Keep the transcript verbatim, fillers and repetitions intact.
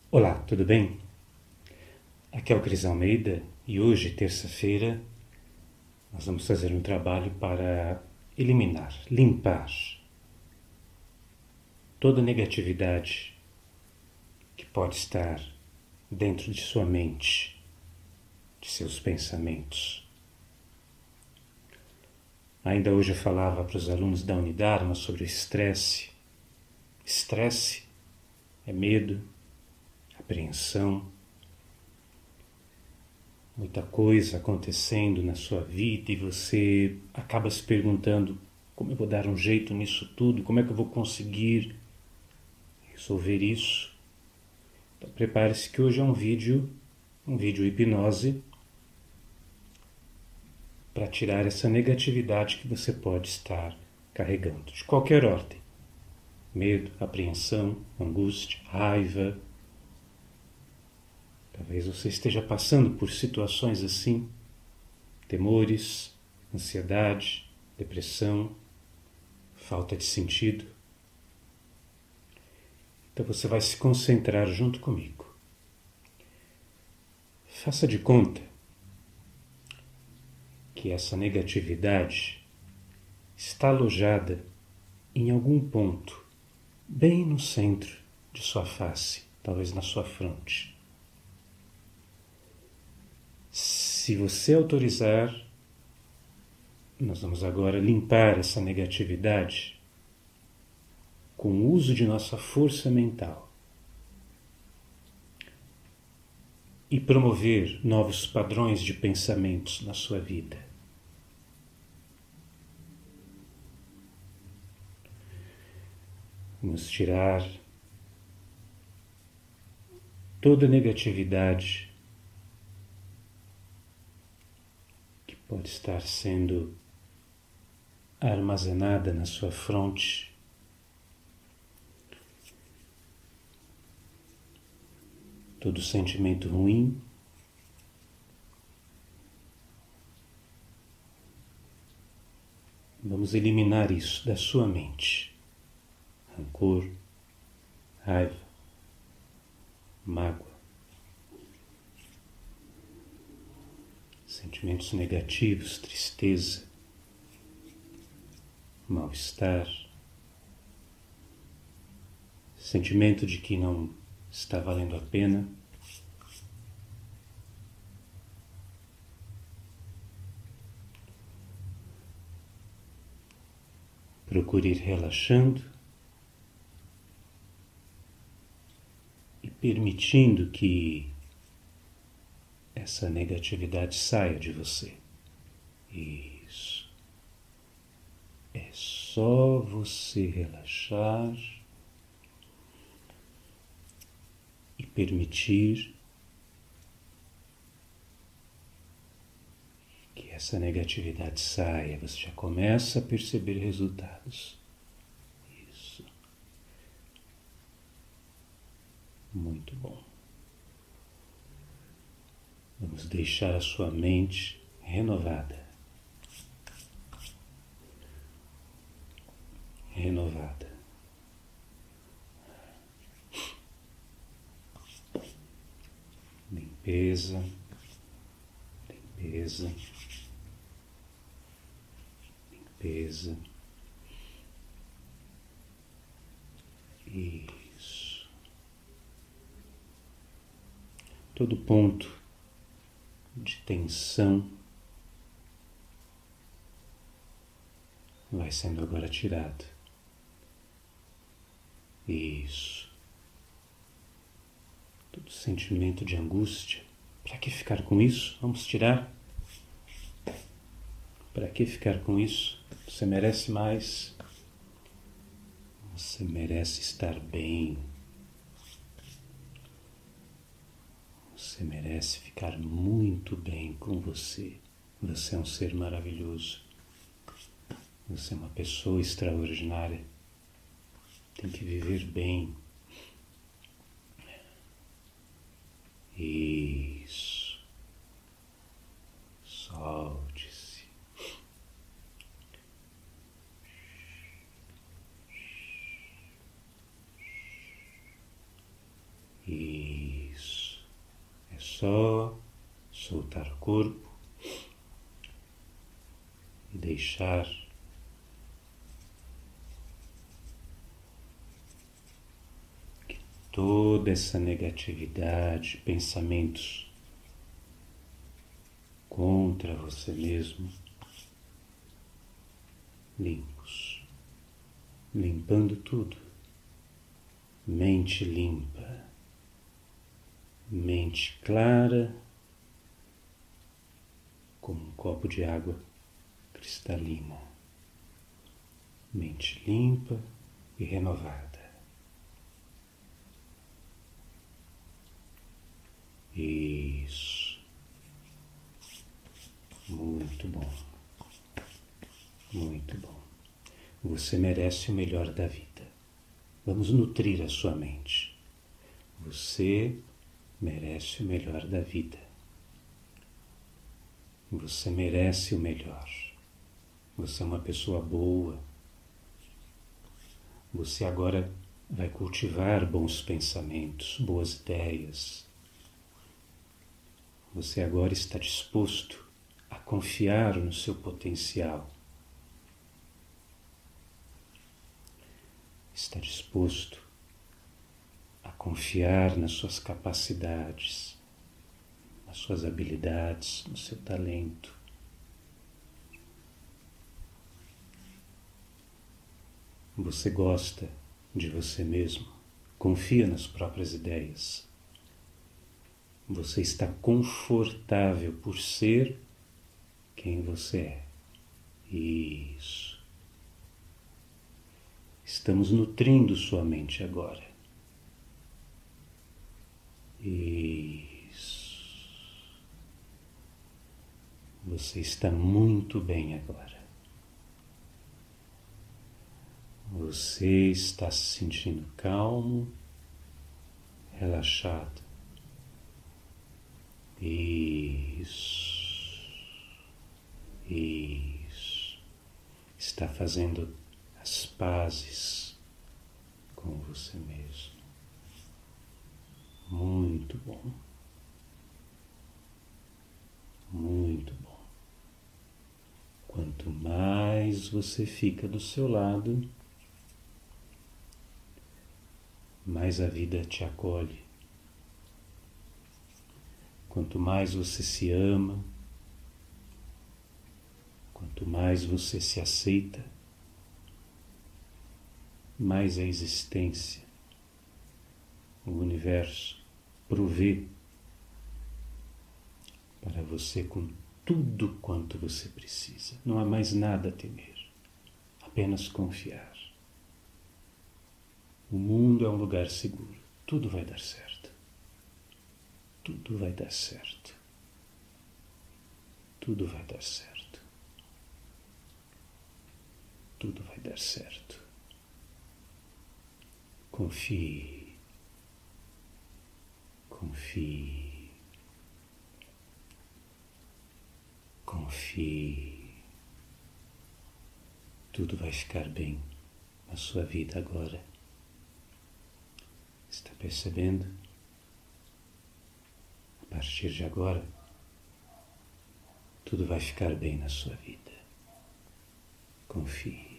Olá, tudo bem? Aqui é o Cris Almeida e hoje, terça-feira, nós vamos fazer um trabalho para eliminar, limpar toda negatividade que pode estar dentro de sua mente, de seus pensamentos. Ainda hoje eu falava para os alunos da Unidarma sobre o estresse. Estresse é medo, apreensão, muita coisa acontecendo na sua vida e você acaba se perguntando como eu vou dar um jeito nisso tudo, como é que eu vou conseguir resolver isso. Então prepare-se que hoje é um vídeo, um vídeo hipnose para tirar essa negatividade que você pode estar carregando, de qualquer ordem. Medo, apreensão, angústia, raiva. Talvez você esteja passando por situações assim, temores, ansiedade, depressão, falta de sentido. Então você vai se concentrar junto comigo. Faça de conta que essa negatividade está alojada em algum ponto, bem no centro de sua face, talvez na sua fronte. Se você autorizar, nós vamos agora limpar essa negatividade com o uso de nossa força mental e promover novos padrões de pensamentos na sua vida. Vamos tirar toda negatividade que pode estar sendo armazenada na sua fronte. Todo sentimento ruim, vamos eliminar isso da sua mente. Rancor, raiva, mágoa, sentimentos negativos, tristeza, mal-estar, sentimento de que não está valendo a pena. Procure ir relaxando e permitindo que essa negatividade saia de você. Isso. É só você relaxar e permitir que essa negatividade saia. Você já começa a perceber resultados. Isso. Muito bom. Vamos deixar a sua mente renovada. Renovada. Limpeza, limpeza, limpeza. Isso. Todo ponto de tensão vai sendo agora tirado. Isso. Todo sentimento de angústia. Para que ficar com isso? Vamos tirar. Para que ficar com isso? Você merece mais. Você merece estar bem. Você merece ficar muito bem com você. Você é um ser maravilhoso. Você é uma pessoa extraordinária. Tem que viver bem. Isso. Solte-se. E só soltar o corpo e deixar que toda essa negatividade, pensamentos contra você mesmo, limpos, limpando tudo, mente limpa, mente clara, como um copo de água cristalina, mente limpa e renovada. Isso. Muito bom. Muito bom. Você merece o melhor da vida. Vamos nutrir a sua mente. Você merece o melhor da vida. Você merece o melhor. Você é uma pessoa boa. Você agora vai cultivar bons pensamentos, boas ideias. Você agora está disposto a confiar no seu potencial. Está disposto a confiar nas suas capacidades, nas suas habilidades, no seu talento. Você gosta de você mesmo, confia nas próprias ideias. Você está confortável por ser quem você é. Isso. Estamos nutrindo sua mente agora. Isso. Você está muito bem agora. Você está se sentindo calmo, relaxado. Isso. Isso. Está fazendo as pazes com você mesmo. Muito bom. Muito bom. Quanto mais você fica do seu lado, mais a vida te acolhe. Quanto mais você se ama, quanto mais você se aceita, mais a existência, o universo, provê para você com tudo quanto você precisa. Não há mais nada a temer, apenas confiar. O mundo é um lugar seguro, tudo vai dar certo. Tudo vai dar certo. Tudo vai dar certo. Tudo vai dar certo. Confie. Confie. Confie. Tudo vai ficar bem na sua vida agora. Está percebendo? A partir de agora, tudo vai ficar bem na sua vida. Confie.